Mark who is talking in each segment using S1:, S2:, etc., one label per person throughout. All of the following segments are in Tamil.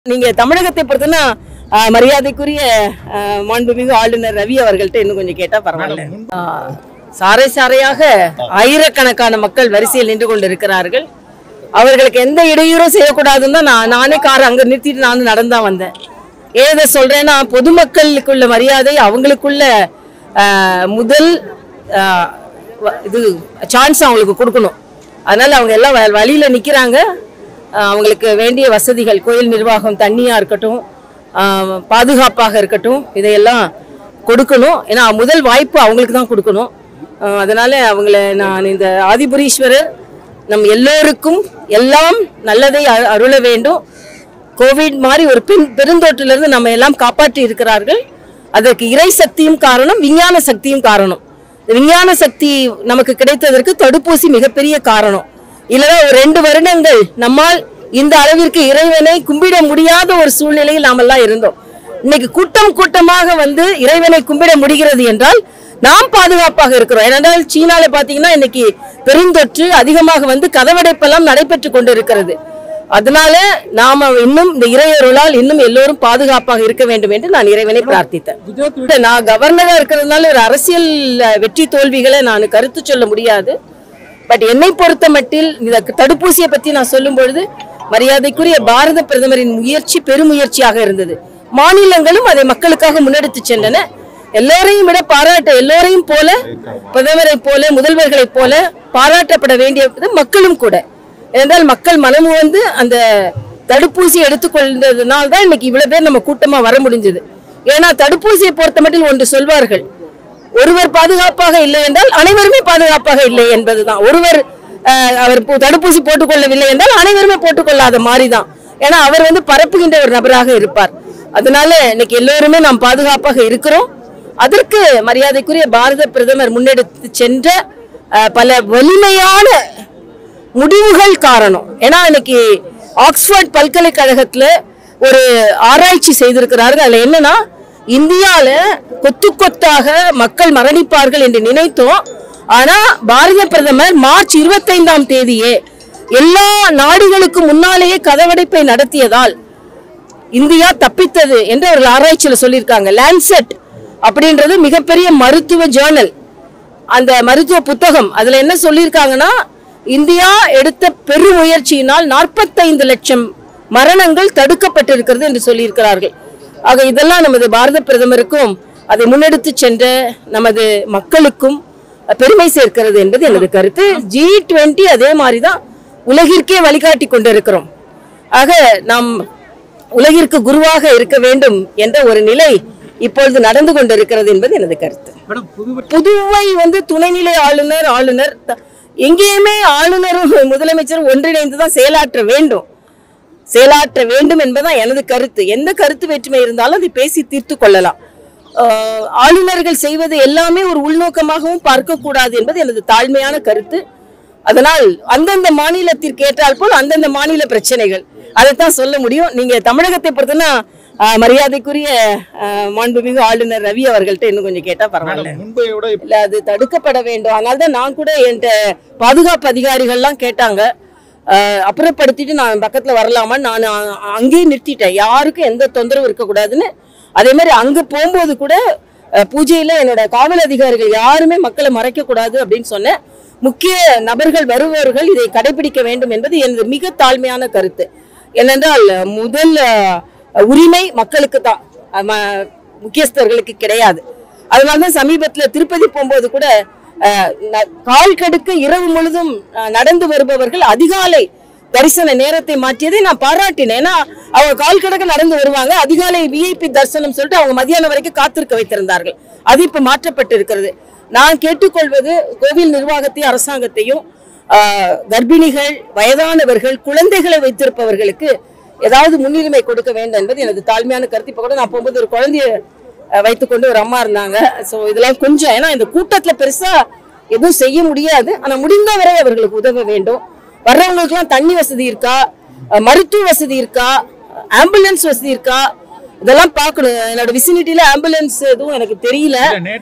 S1: நீங்க தமிழகத்தை பொறுத்தனா மரியாதைக்குரிய மாண்புமிகு ஆளுநர் ரவி அவர்கள்ட்ட இன்னும் கொஞ்சம் கேட்டா பரவாயில்ல. சாறை சாறையாக ஆயிரக்கணக்கான மக்கள் வரிசையில் நின்று கொண்டிருக்கிறார்கள். அவர்களுக்கு எந்த இடையூறும் செய்யக்கூடாதுன்னு தான் நானே கார் அங்க நிறுத்திட்டு நான் நடந்தா வந்தேன். ஏதை சொல்றேன்னா, பொதுமக்களுக்குள்ள மரியாதை, அவங்களுக்குள்ள முதல் இது சான்ஸ் அவங்களுக்கு கொடுக்கணும். அதனால அவங்க எல்லாம் வழியில நிக்கிறாங்க. அவங்களுக்கு வேண்டிய வசதிகள், கோயில் நிர்வாகம், தண்ணியா இருக்கட்டும், பாதுகாப்பாக இருக்கட்டும், இதையெல்லாம் கொடுக்கணும். ஏன்னா முதல் வாய்ப்பு அவங்களுக்கு தான் கொடுக்கணும். அதனால அவங்கள நான் இந்த ஆதிபுரீஸ்வரர் நம் எல்லோருக்கும் எல்லாம் நல்லதை அருள வேண்டும். கோவிட் மாதிரி ஒரு பெருந்தொற்றிலிருந்து நம்ம எல்லாம் காப்பாற்றி இருக்கிறார்கள். அதற்கு இறை சக்தியும் காரணம், விஞ்ஞான சக்தியும் காரணம். விஞ்ஞான சக்தி நமக்கு கிடைத்ததற்கு தடுப்பூசி மிகப்பெரிய காரணம். இல்லைன்னா ஒரு 2 வருடங்கள் நம்மால் இந்த அளவிற்கு இறைவனை கும்பிட முடியாத ஒரு சூழ்நிலையில் நாமெல்லாம் இருந்தோம். இன்னைக்கு கூட்டமாக வந்து இறைவனை கும்பிட முடிகிறது என்றால் நாம் பாதுகாப்பாக இருக்கிறோம். ஏனென்றால் சீனால பாத்தீங்கன்னா இன்னைக்கு பெருந்தொற்று அதிகமாக வந்து கதவடைப்பெல்லாம் நடைபெற்று கொண்டிருக்கிறது. அதனால நாம இன்னும் இந்த இறையருளால் இன்னும் எல்லோரும் பாதுகாப்பாக இருக்க வேண்டும் என்று நான் இறைவனை பிரார்த்தித்தேன். நான் கவர்னரா இருக்கிறதுனால ஒரு அரசியல் வெற்றி தோல்விகளை நான் கருத்து சொல்ல முடியாது. பட் என்னை பொறுத்த மட்டில் இந்த தடுப்பூசியை பத்தி நான் சொல்லும் பொழுது மரியாதைக்குரிய பாரத பிரதமரின் முயற்சி பெருமுயற்சியாக இருந்தது. மாநிலங்களும் அதை மக்களுக்காக முன்னெடுத்து சென்றன. எல்லோரையும் விட எல்லோரையும் போல, பிரதமரை போல, முதல்வர்களை போல பாராட்டப்பட வேண்டிய மக்களும் கூட. ஏனென்றால் மக்கள் மனமு வந்து அந்த தடுப்பூசி எடுத்துக்கொண்டதுனால தான் இன்னைக்கு இவ்வளவு பேர் நம்ம கூட்டமா வர முடிஞ்சது. ஏன்னா தடுப்பூசியை பொறுத்த மட்டில் ஒன்று சொல்வார்கள், ஒருவர் பாதுகாப்பாக இல்லை என்றால் அனைவருமே பாதுகாப்பாக இல்லை என்பதுதான். அவர் தடுப்பூசி போட்டுக்கொள்ளவில்லை என்றால் அனைவருமே போட்டுக்கொள்ளாத மாதிரிதான். ஏன்னா அவர் வந்து பரப்புகின்ற ஒரு நபராக இருப்பார். அதனால இன்னைக்கு எல்லோருமே நாம் பாதுகாப்பாக இருக்கிறோம். அதற்கு மரியாதைக்குரிய பாரத பிரதமர் முன்னெடுத்து சென்ற பல வலிமையான முடிவுகள் காரணம். ஏன்னா இன்னைக்கு ஆக்ஸ்போர்ட் பல்கலைக்கழகத்துல ஒரு ஆராய்ச்சி செய்திருக்கிறார்கள். அதுல என்னன்னா, இந்தியால கொத்தாக மக்கள் மரணிப்பார்கள் என்று நினைத்தோம். ஆனா பாரத பிரதமர் மார்ச் 25ஆம் தேதியே எல்லா நாடுகளுக்கு முன்னாலேயே கதவடைப்பை நடத்தியதால் இந்தியா தப்பித்தது என்று ஒரு ஆராய்ச்சியில சொல்லியிருக்காங்க. லான்செட் அப்படின்றது மிகப்பெரிய மருத்துவ ஜேர்னல், அந்த மருத்துவ புத்தகம். அதுல என்ன சொல்லியிருக்காங்கன்னா, இந்தியா எடுத்த பெருமுயற்சியினால் 45 லட்சம் மரணங்கள் தடுக்கப்பட்டிருக்கிறது என்று சொல்லியிருக்கிறார்கள். ஆக இதெல்லாம் நமது பாரத பிரதமருக்கும் அதை முன்னெடுத்து சென்ற நமது மக்களுக்கும் பெருமை சேர்க்கிறது என்பது எனது கருத்து. G20 அதே மாதிரிதான் உலகிற்கே வழிகாட்டி கொண்டிருக்கிறோம். ஆக நாம் உலகிற்கு குருவாக இருக்க வேண்டும் என்ற ஒரு நிலை இப்பொழுது நடந்து கொண்டிருக்கிறது என்பது எனது கருத்து. புதுவை வந்து துணைநிலை ஆளுநர் எங்கேயுமே ஆளுநரும் முதலமைச்சரும் ஒன்றிணைந்துதான் செயலாற்ற வேண்டும் என்பதுதான் எனது கருத்து. எந்த கருத்து வேற்றுமை இருந்தாலும் அதை பேசி தீர்த்து கொள்ளலாம். ஆளுநர்கள் செய்வது எல்லாமே ஒரு உள்நோக்கமாகவும் பார்க்க கூடாது என்பது எனது தாழ்மையான கருத்து. அதனால் அந்தந்த மாநிலத்திற்கு ஏற்றால் போல் அந்தந்த மாநில பிரச்சனைகள், அதைத்தான் சொல்ல முடியும். நீங்க தமிழகத்தை பொறுத்தனா மரியாதைக்குரிய மாண்புமிகு ஆளுநர் ரவி அவர்கள்ட்ட இன்னும் கொஞ்சம் கேட்டா பரவாயில்ல. இல்ல, அது தடுக்கப்பட வேண்டும். அதனால்தான் நான் கூட என் பாதுகாப்பு அதிகாரிகள்லாம் கேட்டாங்க, அப்புறப்படுத்திட்டு நான் பக்கத்துல வரலாமான்னு நான் அங்கேயே நிறுத்திட்டேன். யாருக்கும் எந்த தொந்தரவும் இருக்கக்கூடாதுன்னு. அதே மாதிரி அங்க போகும்போது கூட பூஜையில என்னோட காவல் அதிகாரிகள் யாருமே மக்களை மறைக்க கூடாது அப்படின்னு சொன்னேன். முக்கிய நபர்கள் வருபவர்கள் இதை கடைபிடிக்க வேண்டும் என்பது எனது மிக தாழ்மையான கருத்து. ஏனென்றால் முதல் உரிமை மக்களுக்கு தான், முக்கியஸ்தர்களுக்கு கிடையாது. அதனாலதான் சமீபத்துல திருப்பதி போகும்போது கூட கால் கடுக்க இரவு முழுதும் நடந்து வருபவர்கள் அதிகாலை தரிசன நேரத்தை மாற்றியதை நான் பாராட்டினேன். ஏன்னா அவங்க கால் கடக்க நடந்து வருவாங்க, அதிகாலை VIP தரிசனம் சொல்லிட்டு அவங்க மதியானம் வரைக்கும் காத்திருக்க வைத்திருந்தார்கள். அது இப்ப மாற்றப்பட்டு இருக்கிறது. நான் கேட்டுக்கொள்வது கோவில் நிர்வாகத்தையும் அரசாங்கத்தையும், கர்ப்பிணிகள், வயதானவர்கள், குழந்தைகளை வைத்திருப்பவர்களுக்கு ஏதாவது முன்னுரிமை கொடுக்க வேண்டும் என்பது எனது தாழ்மையான கருத்து. இப்ப கூட நான் போகும்போது ஒரு குழந்தைய வைத்துக்கொண்டு ஒரு அம்மா இருந்தாங்க. ஸோ இதெல்லாம் கொஞ்சம், ஏன்னா இந்த கூட்டத்துல பெருசா எதுவும் செய்ய முடியாது. ஆனா முடிந்த வரை அவர்களுக்கு உதவ வேண்டும். வர்றவங்களுக்கு எல்லாம் தண்ணி வசதி இருக்கா, மருத்துவ வசதி இருக்கா, ஆம்புலன்ஸ் வசதி இருக்கா, இதெல்லாம் பார்க்கணும். என்னோட விசினிட்டில ஆம்புலன்ஸ் எதுவும் எனக்கு தெரியல.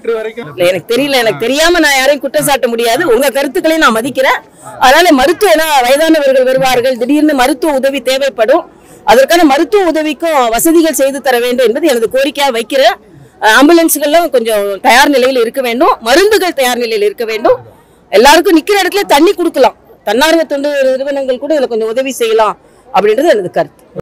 S1: எனக்கு தெரியாம நான் யாரையும் குற்றம் சாட்ட முடியாது. உங்க கருத்துக்களையும் நான் மதிக்கிறேன். அதனால மருத்துவ, ஏன்னா வயதானவர்கள் வருவார்கள், திடீர்னு மருத்துவ உதவி தேவைப்படும். அதற்கான மருத்துவ உதவிக்கும் வசதிகள் செய்து தர வேண்டும் என்பது எனது கோரிக்கையாக வைக்கிறேன். ஆம்புலன்ஸ்கள்லாம் கொஞ்சம் தயார் நிலையில் இருக்க வேண்டும், மருந்துகள் தயார் நிலையில் இருக்க வேண்டும். எல்லாருக்கும் நிக்கிற இடத்துல தண்ணி கொடுக்கலாம், தன்னார்வ தொண்டு நிறுவனங்கள் கூட இதுல கொஞ்சம் உதவி செய்யலாம் அப்படின்றது எனது கருத்து.